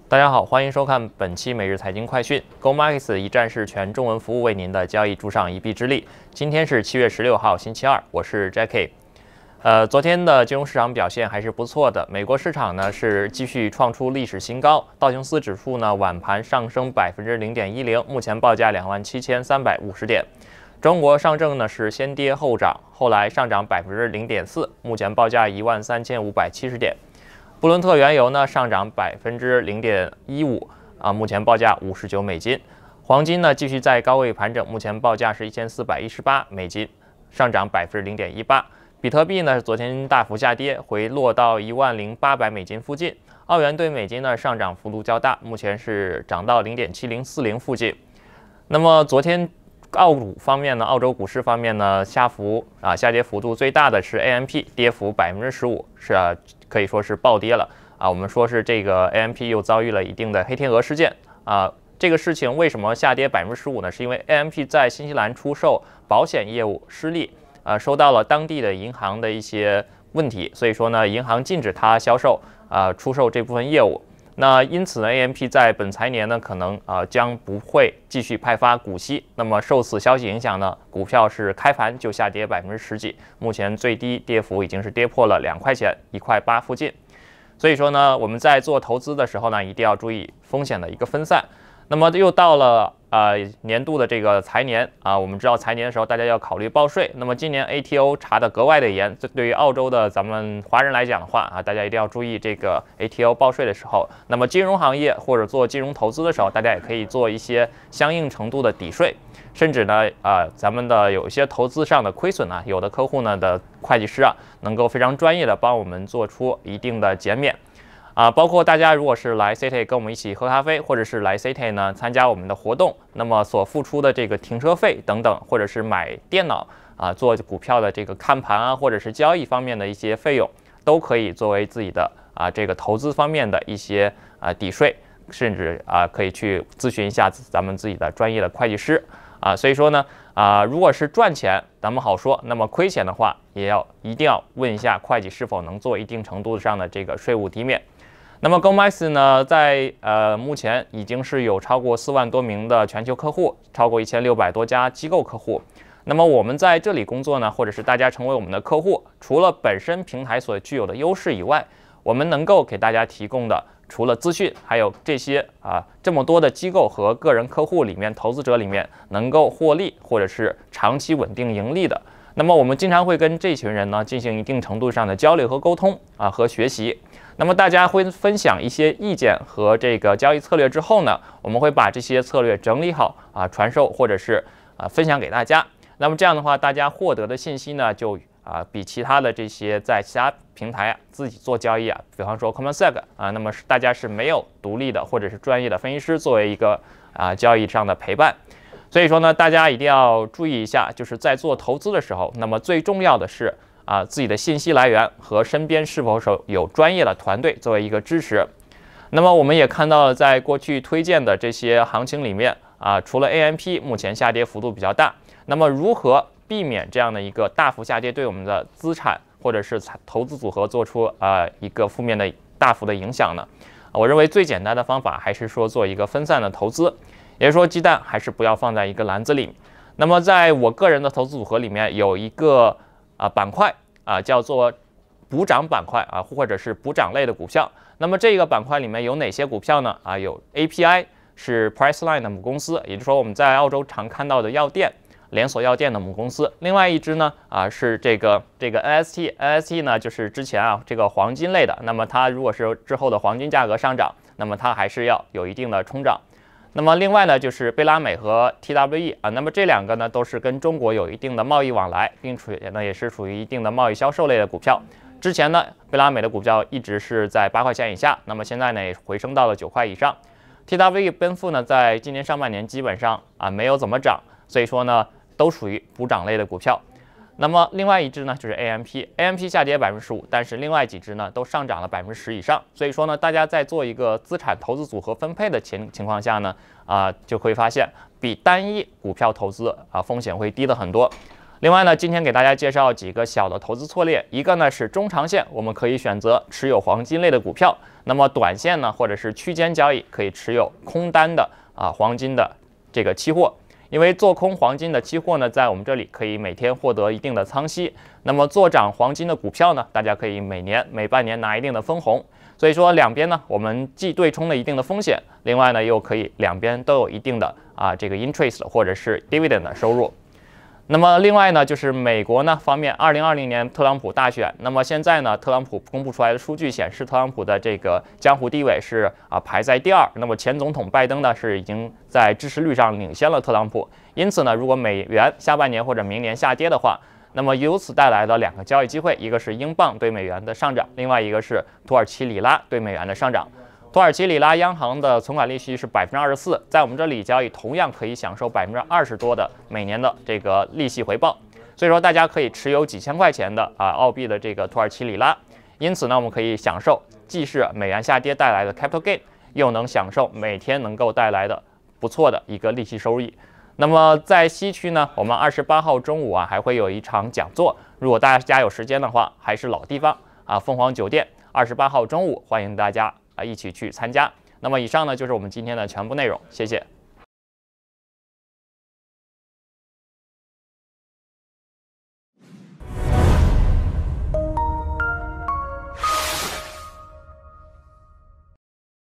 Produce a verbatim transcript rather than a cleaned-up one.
大家好，欢迎收看本期每日财经快讯。gomarketsau 一站式全中文服务为您的交易助上一臂之力。今天是七月十六号，星期二，我是 Jackie。呃，昨天的金融市场表现还是不错的。美国市场呢是继续创出历史新高，道琼斯指数呢晚盘上升百分之零点一零，目前报价两万七千三百五十点。中国上证呢是先跌后涨，后来上涨百分之零点四，目前报价一万三千五百七十点。布伦特原油呢上涨百分之零点一五啊，目前报价五十九美金。黄金呢继续在高位盘整，目前报价是一千四百一十八美金，上涨百分之零点一八。比特币呢昨天大幅下跌，回落到一万零八百美金附近。澳元对美金呢上涨幅度较大，目前是涨到零点七零四零附近。那么昨天澳股方面呢，澳洲股市方面呢，下幅啊下跌幅度最大的是 A M P， 跌幅百分之十五，是啊可以说是暴跌了啊。我们说是这个 A M P 又遭遇了一定的黑天鹅事件啊。这个事情为什么下跌百分之十五呢？是因为 A M P 在新西兰出售保险业务失利，啊，收到了当地的银行的一些问题，所以说呢，银行禁止它销售啊出售这部分业务。那因此呢 ，A M P 在本财年呢，可能啊、呃、将不会继续派发股息。那么受此消息影响呢，股票是开盘就下跌百分之十几，目前最低跌幅已经是跌破了两块钱，一块八附近。所以说呢，我们在做投资的时候呢，一定要注意风险的一个分散。那么又到了呃年度的这个财年啊，我们知道财年的时候大家要考虑报税。那么今年 A T O 查的格外的严，这对于澳洲的咱们华人来讲的话啊，大家一定要注意这个 A T O 报税的时候。那么金融行业或者做金融投资的时候，大家也可以做一些相应程度的抵税，甚至呢啊、呃、咱们的有一些投资上的亏损啊，有的客户呢的会计师啊，能够非常专业的帮我们做出一定的减免。啊，包括大家如果是来 City 跟我们一起喝咖啡，或者是来 City 呢参加我们的活动，那么所付出的这个停车费等等，或者是买电脑啊、做股票的这个看盘啊，或者是交易方面的一些费用，都可以作为自己的啊这个投资方面的一些啊抵税，甚至啊可以去咨询一下咱们自己的专业的会计师啊。所以说呢啊，如果是赚钱咱们好说，那么亏钱的话，也要一定要问一下会计是否能做一定程度上的这个税务抵免。那么 gomarketsau 呢，在呃目前已经是有超过四万多名的全球客户，超过一千六百多家机构客户。那么我们在这里工作呢，或者是大家成为我们的客户，除了本身平台所具有的优势以外，我们能够给大家提供的，除了资讯，还有这些啊这么多的机构和个人客户里面，投资者里面能够获利或者是长期稳定盈利的。那么我们经常会跟这群人呢进行一定程度上的交流和沟通啊和学习。那么大家会分享一些意见和这个交易策略之后呢，我们会把这些策略整理好啊，传授或者是啊分享给大家。那么这样的话，大家获得的信息呢，就啊比其他的这些在其他平台啊自己做交易啊，比方说 gomarketsau 啊，那么大家是没有独立的或者是专业的分析师作为一个啊交易上的陪伴。所以说呢，大家一定要注意一下，就是在做投资的时候，那么最重要的是啊，自己的信息来源和身边是否有专业的团队作为一个支持。那么我们也看到了，在过去推荐的这些行情里面啊，除了 A M P 目前下跌幅度比较大，那么如何避免这样的一个大幅下跌对我们的资产或者是投资组合做出啊一个负面的大幅的影响呢？我认为最简单的方法还是说做一个分散的投资，也就是说鸡蛋还是不要放在一个篮子里。那么在我个人的投资组合里面有一个啊板块啊叫做补涨板块啊，或者是补涨类的股票。那么这个板块里面有哪些股票呢？啊，有 A P I 是 Priceline 的母公司，也就是说我们在澳洲常看到的药店连锁药店的母公司。另外一只呢啊是这个这个 N S T，N S T 呢就是之前啊这个黄金类的。那么它如果是之后的黄金价格上涨，那么它还是要有一定的冲涨。那么另外呢，就是贝拉美和 T W E 啊，那么这两个呢都是跟中国有一定的贸易往来，并且呢也是属于一定的贸易销售类的股票。之前呢，贝拉美的股票一直是在八块钱以下，那么现在呢也回升到了九块以上。T W E 奔赴呢，在今年上半年基本上啊没有怎么涨，所以说呢都属于补涨类的股票。那么另外一只呢就是 A M P，A M P 下跌百分之十五，但是另外几只呢都上涨了百分之十以上。所以说呢，大家在做一个资产投资组合分配的情情况下呢，啊、呃、就会发现比单一股票投资啊风险会低的很多。 另外呢，今天给大家介绍几个小的投资策略，一个呢是中长线，我们可以选择持有黄金类的股票；那么短线呢，或者是区间交易，可以持有空单的啊黄金的这个期货。因为做空黄金的期货呢，在我们这里可以每天获得一定的仓息；那么做涨黄金的股票呢，大家可以每年每半年拿一定的分红。所以说两边呢，我们既对冲了一定的风险，另外呢又可以两边都有一定的啊这个 interest 或者是 dividend 的收入。那么另外呢，就是美国呢方面，二零二零年特朗普大选，那么现在呢，特朗普公布出来的数据显示，特朗普的这个江湖地位是啊排在第二。那么前总统拜登呢是已经在支持率上领先了特朗普。因此呢，如果美元下半年或者明年下跌的话，那么由此带来的两个交易机会，一个是英镑对美元的上涨，另外一个是土耳其里拉对美元的上涨。土耳其里拉央行的存款利息是百分之二十四，在我们这里交易同样可以享受百分之二十多的每年的这个利息回报。所以说大家可以持有几千块钱的啊澳币的这个土耳其里拉，因此呢，我们可以享受既是美元下跌带来的 capital gain， 又能享受每天能够带来的不错的一个利息收益。那么在西区呢，我们二十八号中午啊还会有一场讲座，如果大家有时间的话，还是老地方啊，凤凰酒店，二十八号中午欢迎大家啊一起去参加。那么以上呢就是我们今天的全部内容，谢谢。